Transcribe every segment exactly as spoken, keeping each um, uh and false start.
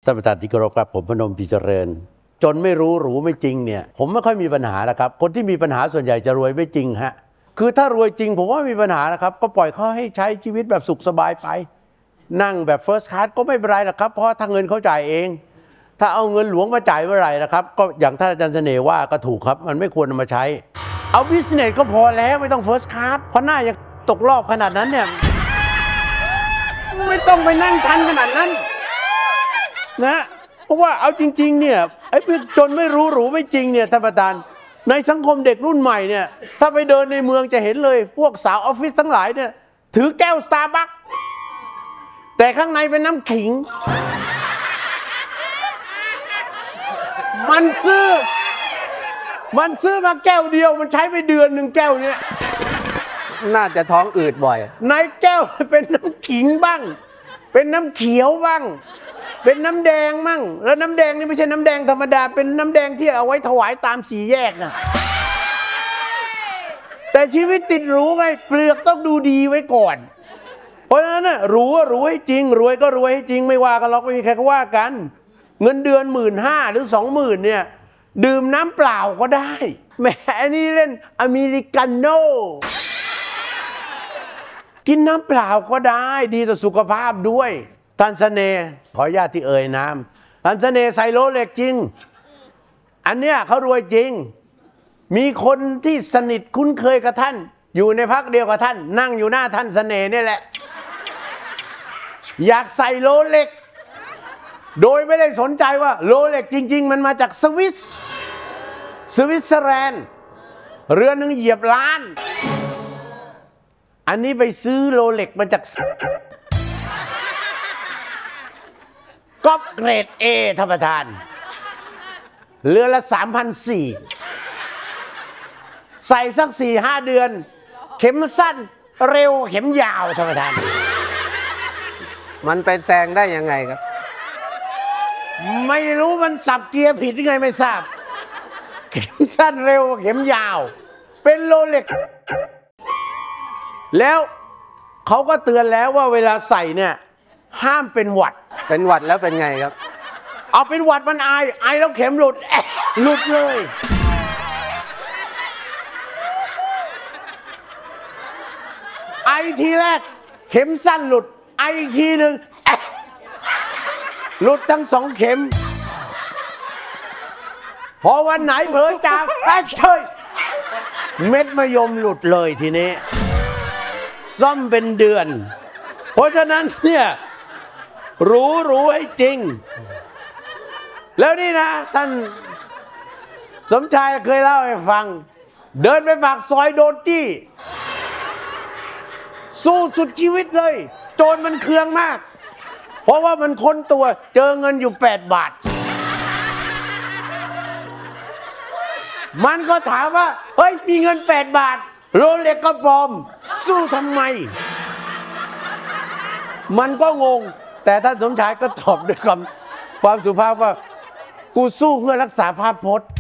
ท่านประธานที่เคารพครับผมพนมพิเจริญจนไม่รู้หรูไม่จริงเนี่ยผมไม่ค่อยมีปัญหานะครับคนที่มีปัญหาส่วนใหญ่จะรวยไม่จริงฮะคือถ้ารวยจริงผมว่ามีปัญหานะครับก็ปล่อยเขาให้ใช้ชีวิตแบบสุขสบายไปนั่งแบบเฟิร์สคลาสก็ไม่เป็นไรหรอกครับเพราะถ้าเงินเขาจ่ายเองถ้าเอาเงินหลวงมาจ่ายเมื่อไหร่นะครับก็อย่างท่านอาจารย์เสน่ห์ว่าก็ถูกครับมันไม่ควรมาใช้เอาบิสเนสก็พอแล้วไม่ต้องเฟิร์สคลาสเพราะหน้ายังตกรอบขนาดนั้นเนี่ยไม่ต้องไปนั่งชันขนาดนั้นนะเพราะว่าเอาจริงๆเนี่ยไอ้จนไม่รู้หรูไม่จริงเนี่ยท่านประธานในสังคมเด็กรุ่นใหม่เนี่ยถ้าไปเดินในเมืองจะเห็นเลยพวกสาวออฟฟิศทั้งหลายเนี่ยถือแก้วสตาร์บัคแต่ข้างในเป็นน้ำขิงมันซื้อมันซื้อมาแก้วเดียวมันใช้ไปเดือนหนึ่งแก้วเนี่ยน่าจะท้องอืดบ่อยในแก้วเป็นน้ำขิงบ้างเป็นน้ำเขียวบ้างเป็นน้ำแดงมั่งแล้วน้ำแดงนี่ไม่ใช่น้ำแดงธรรมดาเป็นน้ำแดงที่เอาไว้ถวายตามสี่แยกนะแต่ชีวิตติดหรูไงเปลือกต้องดูดีไว้ก่อนเพราะฉะนั้นน่ะรู้ว่ารวยจริงรวยก็รวยให้จริงไม่ว่ากันหรอกไม่มีใครก็ว่ากันเงินเดือนหมื่นห้าหรือสองหมื่นเนี่ยดื่มน้ำเปล่าก็ได้แหมอันนี้เล่นอเมริกาโน่กินน้ำเปล่าก็ได้ดีต่อสุขภาพด้วยท่านเสน่ห์ขออนุญาตที่เอ่ยนามท่านเสน่ห์ใส่โรเล็กจริงอันเนี้ยเขารวยจริงมีคนที่สนิทคุ้นเคยกับท่านอยู่ในพักเดียวกับท่านนั่งอยู่หน้าท่านเสน่ห์นี่แหละอยากใส่โรเล็กโดยไม่ได้สนใจว่าโรเล็กจริงๆมันมาจากสวิสสวิตเซอร์แลนด์เรือนหนึ่งเหยียบล้านอันนี้ไปซื้อโรเล็กมาจากก๊อปเกรดเอท่านประธานเรือละสามพันสี่ใส่สักสี่ห้าเดือนเข็มสั้นเร็วเข็มยาวท่านประธานมันไปแซงได้ยังไงครับไม่รู้มันสับเกียร์ผิดยังไงไม่ทราบเข็มสั้นเร็วเข็มยาวเป็นโรเล็กแล้วเขาก็เตือนแล้วว่าเวลาใส่เนี่ยห้ามเป็นหวัดเป็นหวัดแล้วเป็นไงครับเอาเป็นหวัดมันอายอายแล้วเข็มหลุดหลุดเลยไอทีแรกเข็มสั้นหลุดไออีกทีหนึ่งหลุดทั้งสองเข็มพอวันไหนเผลอจากแป๊กเฉยเม็ดมะยมหลุดเลยทีนี้ซ่อมเป็นเดือนเพราะฉะนั้นเนี่ยรู้รู้ให้จริงแล้วนี่นะท่านสมชายเคยเล่าให้ฟังเดินไปปากซอยโดนจี้สู้สุดชีวิตเลยโจรมันเคืองมากเพราะว่ามันค้นตัวเจอเงินอยู่แปดบาทมันก็ถามว่าเฮ้ยมีเงินแปดบาทโรเล็กก็ปลอมสู้ทำไมมันก็งงแต่ท่านสมชายก็ตอบด้วยคำความสุภาพว่ากูสู้เพื่อรักษาภาพพจน์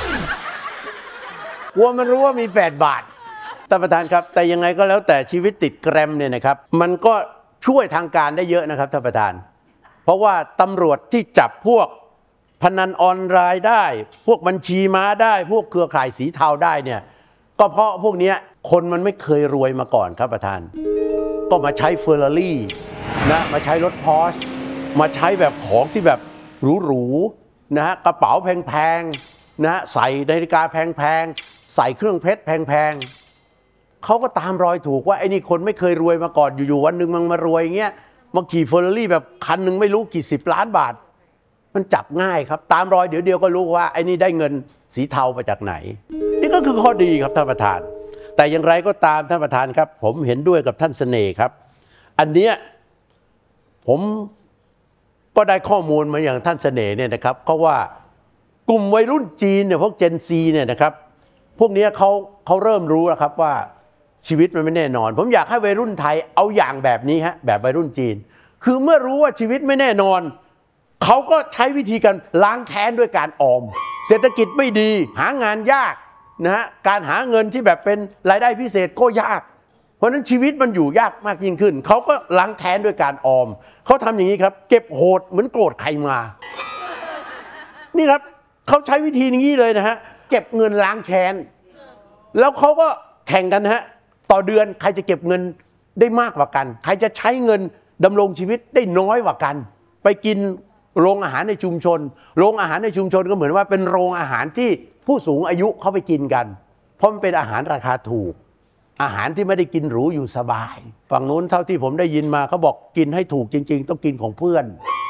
กลัวมันรู้ว่ามีแปดบาทท่านประธานครับแต่ยังไงก็แล้วแต่ชีวิตติดแกรมเนี่ยนะครับมันก็ช่วยทางการได้เยอะนะครับท่านประธานเพราะว่าตำรวจที่จับพวกพนันออนไลน์ได้พวกบัญชีม้าได้พวกเครือข่ายสีเทาได้เนี่ยก็เพราะพวกนี้คนมันไม่เคยรวยมาก่อนครับประธานก็มาใช้เฟอร์รารี่นะมาใช้รถพอร์ชมาใช้แบบของที่แบบหรูๆนะฮะกระเป๋าแพงๆนะฮะใส่นาฬิกาแพงๆใส่เครื่องเพชรแพงๆเขาก็ตามรอยถูกว่าไอ้นี่คนไม่เคยรวยมาก่อนอยู่ๆวันหนึ่งมันมารวยอย่างเงี้ยมาขี่เฟอร์รารี่แบบคันหนึ่งไม่รู้กี่สิบล้านบาทมันจับง่ายครับตามรอยเดี๋ยวเดียวก็รู้ว่าไอ้นี่ได้เงินสีเทามาจากไหนนี่ก็คือข้อดีครับท่านประธานแต่อย่างไรก็ตามท่านประธานครับผมเห็นด้วยกับท่านเสน่ห์ครับอันเนี้ยผมก็ได้ข้อมูลมาอย่างท่านเสน่ห์เนี่ยนะครับเพราะว่ากลุ่มวัยรุ่นจีนเนี่ยพวกเจนซีเนี่ยนะครับพวกนี้เขาเขาเริ่มรู้แล้วครับว่าชีวิตมันไม่แน่นอนผมอยากให้วัยรุ่นไทยเอาอย่างแบบนี้ฮะแบบวัยรุ่นจีนคือเมื่อรู้ว่าชีวิตไม่แน่นอนเขาก็ใช้วิธีการล้างแค้นด้วยการออมเศรษฐกิจไม่ดีหางานยากนะฮะการหาเงินที่แบบเป็นรายได้พิเศษก็ยากเพราะฉะนั้นชีวิตมันอยู่ยากมากยิ่งขึ้นเขาก็ล้างแค้นด้วยการออมเขาทำอย่างนี้ครับเก็บโหดเหมือนโกรธใครมานี่ครับเขาใช้วิธีนี้เลยนะฮะเก็บเงินล้างแค้นแล้วเขาก็แข่งกันฮะต่อเดือนใครจะเก็บเงินได้มากกว่ากันใครจะใช้เงินดำรงชีวิตได้น้อยกว่ากันไปกินโรงอาหารในชุมชนโรงอาหารในชุมชนก็เหมือนว่าเป็นโรงอาหารที่ผู้สูงอายุเขาไปกินกันเพราะมันเป็นอาหารราคาถูกอาหารที่ไม่ได้กินหรูอยู่สบายฝั่งนู้นเท่าที่ผมได้ยินมาเขาบอกกินให้ถูกจริงๆต้องกินของเพื่อน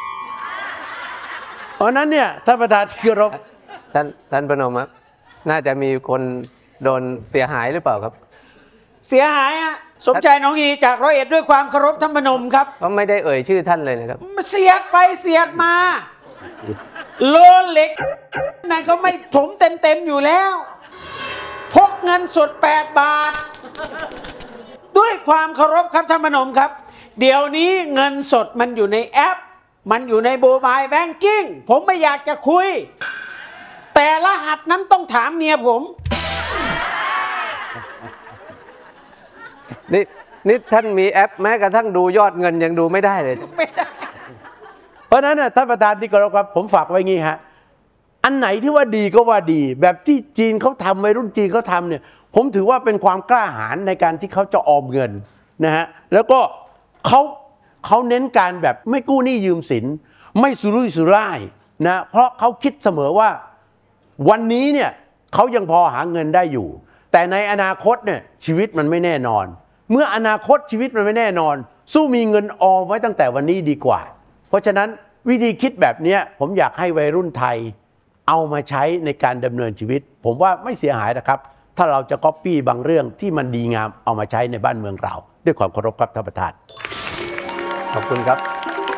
เพราะนั้นเนี่ยท่านประธานที่เคารพท่านท่านประนมครับน่าจะมีคนโดนเสียหายหรือเปล่าครับเสียหายฮะสมใจน้องอีจากร้อยเอ็ดด้วยความเคารพท่านพนมครับก็ไม่ได้เอ่ยชื่อท่านเลยนะครับเสียดไปเสียดมาโลเล็กนั่นก็ไม่ถมเต็มเต็มอยู่แล้วพกเงินสดแปดบาทด้วยความเคารพครับท่านพนมครับเดี๋ยวนี้เงินสดมันอยู่ในแอปมันอยู่ในโมบายแบงกิ้งผมไม่อยากจะคุยแต่รหัสนั้นต้องถามเมียผมนี่นี่ท่านมีแอปแม้กระทั่งดูยอดเงินยังดูไม่ได้เลยเพราะฉะนั้นท่านประธานที่เคารพครับผมฝากไว้งี้ฮะอันไหนที่ว่าดีก็ว่าดีแบบที่จีนเขาทำวัยรุ่นจีนเขาทำเนี่ยผมถือว่าเป็นความกล้าหาญในการที่เขาจะออมเงินนะฮะแล้วก็เขาเขาเน้นการแบบไม่กู้หนี้ยืมสินไม่สุรุ่ยสุร่ายนะเพราะเขาคิดเสมอว่าวันนี้เนี่ยเขายังพอหาเงินได้อยู่แต่ในอนาคตเนี่ยชีวิตมันไม่แน่นอนเมื่ออนาคตชีวิตมันไม่แน่นอนสู้มีเงินออมไว้ตั้งแต่วันนี้ดีกว่าเพราะฉะนั้นวิธีคิดแบบนี้ผมอยากให้วัยรุ่นไทยเอามาใช้ในการดำเนินชีวิตผมว่าไม่เสียหายนะครับถ้าเราจะก๊อปปี้บางเรื่องที่มันดีงามเอามาใช้ในบ้านเมืองเราด้วยความเคารพครับท่านประธานขอบคุณครับ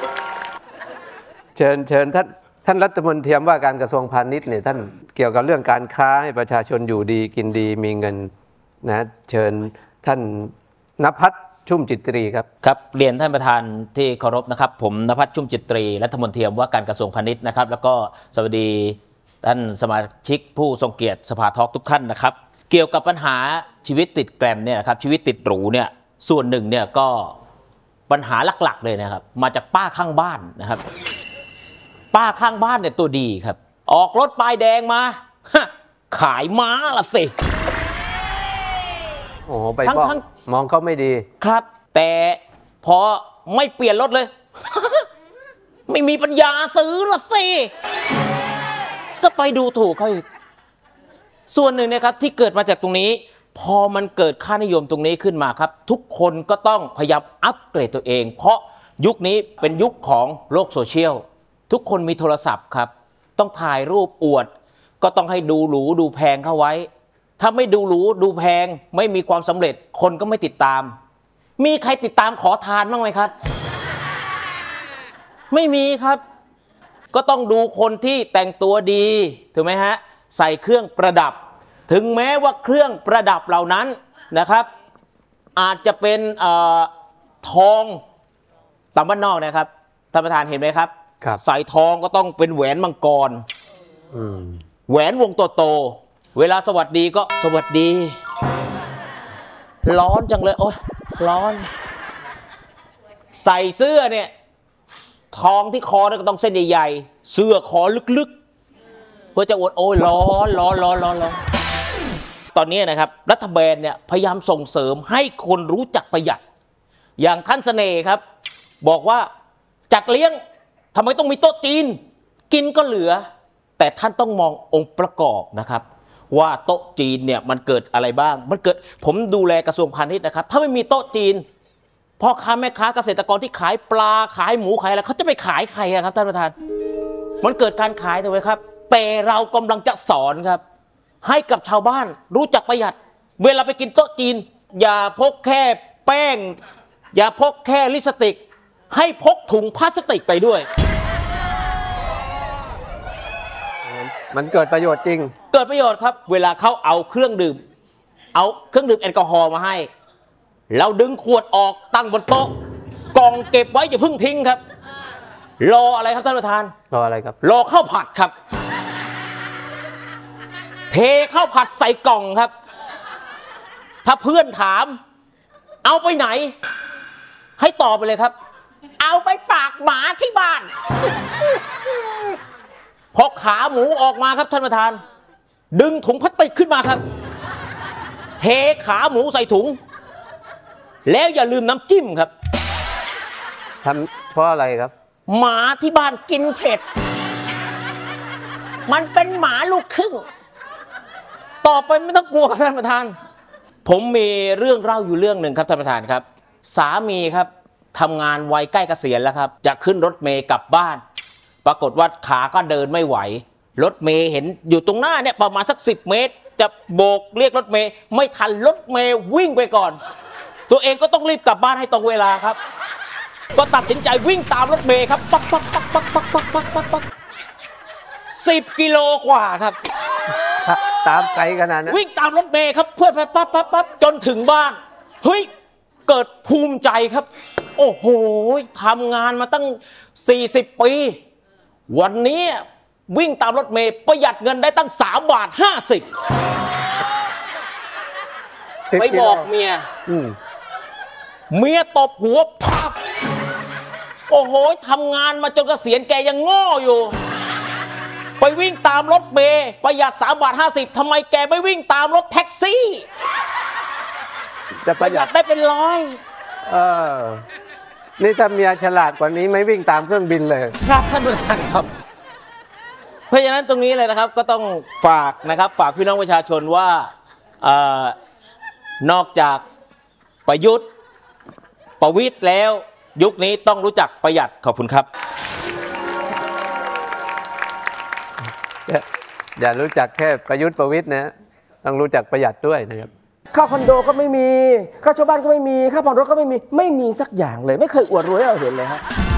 เชิญเชิญท่านท่านรัฐมนตรีว่าการกระทรวงพาณิชย์เนี่ยท่านเกี่ยวกับเรื่องการค้าให้ประชาชนอยู่ดีกินดีมีเงินนะเชิญท่านณภัทรชุ่มจิตตรีครับครับเรียนท่านประธานที่เคารพนะครับผมณภัทรชุ่มจิตตรีรัฐมนตรีว่าการกระทรวงพาณิชย์นะครับแล้วก็สวัสดีท่านสมาชิกผู้ทรงเกียรติสภาทอล์กทุกท่านนะครับเกี่ยวกับปัญหาชีวิตติดแกรมเนี่ยครับชีวิตติดหรูเนี่ยส่วนหนึ่งเนี่ยก็ปัญหาหลักๆเลยนะครับมาจากป้าข้างบ้านนะครับป้าข้างบ้านเนี่ยตัวดีครับออกรถป้ายแดงมาขายม้าละสิโอ้โหไปมองมองเขาไม่ดีครับแต่พอไม่เปลี่ยนรถเลย ไม่มีปัญญาซื้อละสิก็ไปดูถูกเขาอีกส่วนหนึ่งนะครับที่เกิดมาจากตรงนี้พอมันเกิดค่านิยมตรงนี้ขึ้นมาครับทุกคนก็ต้องพยายามอัปเกรดตัวเองเพราะยุคนี้เป็นยุคของโลกโซเชียลทุกคนมีโทรศัพท์ครับต้องถ่ายรูปอวดก็ต้องให้ดูหรูดูแพงเข้าไว้ถ้าไม่ดูหรูดูแพงไม่มีความสำเร็จคนก็ไม่ติดตามมีใครติดตามขอทานบ้างไหมครับไม่มีครับก็ต้องดูคนที่แต่งตัวดีถูกไหมฮะใส่เครื่องประดับถึงแม้ว่าเครื่องประดับเหล่านั้นนะครับอาจจะเป็นทองตามบ้านนอกนะครับท่านประธานเห็นไหมครับใส่ทองก็ต้องเป็นแหวนมังกรแหวนวงโตๆเวลาสวัสดีก็สวัสดีร้อนจังเลยโอ๊ยร้อนใส่เสื้อเนี่ยทองที่คอก็ต้องเส้นใหญ่ๆเสื้อคอลึกๆเพื่อจะอวดโอ้ยร้อนร้อนร้อนร้อนร้อนตอนนี้นะครับรัฐบาลเนี่ยพยายามส่งเสริมให้คนรู้จักประหยัดอย่างท่านเสน่ห์ครับบอกว่าจัดเลี้ยงทำไมต้องมีโต๊ะจีนกินก็เหลือแต่ท่านต้องมององค์ประกอบนะครับว่าโต๊ะจีนเนี่ยมันเกิดอะไรบ้างมันเกิดผมดูแลกระทรวงพาณิชย์นะครับถ้าไม่มีโต๊ะจีนพ่อค้าแม่ค้าเกษตรกรที่ขายปลาขายหมูขายอะไรเขาจะไปขายใครครับท่านประธานมันเกิดการขายถูกไหมครับแต่เรากำลังจะสอนครับให้กับชาวบ้านรู้จักประหยัดเวลาไปกินโต๊ะจีนอย่าพกแค่แป้งอย่าพกแค่ลิปสติกให้พกถุงพลาสติกไปด้วยมันเกิดประโยชน์จริงเกิดประโยชน์ครับเวลาเขาเอาเครื่องดื่มเอาเครื่องดื่มแอลกอฮอล์มาให้เราดึงขวดออกตั้งบนโต๊ะกล่องเก็บไว้อย่าเพิ่งทิ้งครับรออะไรครับท่านประธานรออะไรครับรอข้าวผัดครับเทข้าวผัดใส่กล่องครับถ้าเพื่อนถามเอาไปไหน ให้ตอบไปเลยครับ เอาไปฝากหมาที่บ้านพอขาหมูออกมาครับท่านประธานดึงถุงพลาสติกขึ้นมาครับเทขาหมูใส่ถุงแล้วอย่าลืมน้ำจิ้มครับทำเพราะอะไรครับหมาที่บ้านกินเผ็ดมันเป็นหมาลูกครึ่งต่อไปไม่ต้องกลัวท่านประธานผมมีเรื่องเล่าอยู่เรื่องหนึ่งครับท่านประธานครับสามีครับทำงานวัยใกล้เกษียณแล้วครับจะขึ้นรถเมล์กลับบ้านปรากฏว่าขาก็เดินไม่ไหวรถเมล์เห็นอยู่ตรงหน้าเนี่ยประมาณสักสิบเมตรจะโบกเรียกรถเมล์ไม่ทันรถเมล์วิ่งไปก่อนตัวเองก็ต้องรีบกลับบ้านให้ตรงเวลาครับก็ตัดสินใจวิ่งตามรถเมล์ครับปักปักปักปักปักปักปักปักปักสิบกิโลกว่าครับตามไกลขนาดนั้นวิ่งตามรถเมล์ครับเพื่อปั๊บปั๊บปั๊บปั๊บจนถึงบ้านเฮ้ยเกิดภูมิใจครับโอ้โหทำงานมาตั้งสี่สิบปีวันนี้วิ่งตามรถเมล์ประหยัดเงินได้ตั้งสามบาทห้าสิบไปบอกเมียเมียตบหัวพับโอ้โหทำงานมาจนเกษียณแกยังโง่อยู่ไปวิ่งตามรถเมล์ประหยัดสามบาทห้าสิบทำไมแกไม่วิ่งตามรถแท็กซี่จะประหยัดได้เป็นร้อยเออนี่ถ้าเมียฉลาดกว่านี้ไม่วิ่งตามเครื่องบินเลยครับท่านประธานครับเพราะฉะนั้นตรงนี้เลยนะครับก็ต้องฝากนะครับฝากพี่น้องประชาชนว่านอกจากประยุทธ์ประวิตรแล้วยุคนี้ต้องรู้จักประหยัดขอบคุณครับอย่ารู้จักแค่ประยุทธ์ประวิตรนะต้องรู้จักประหยัดด้วยนะครับค่าคอนโดก็ไม่มีค่าเช่าบ้านก็ไม่มีค่าผ่อนรถก็ไม่มีไม่มีสักอย่างเลยไม่เคยอวดรวยให้เราเห็นเลยฮะ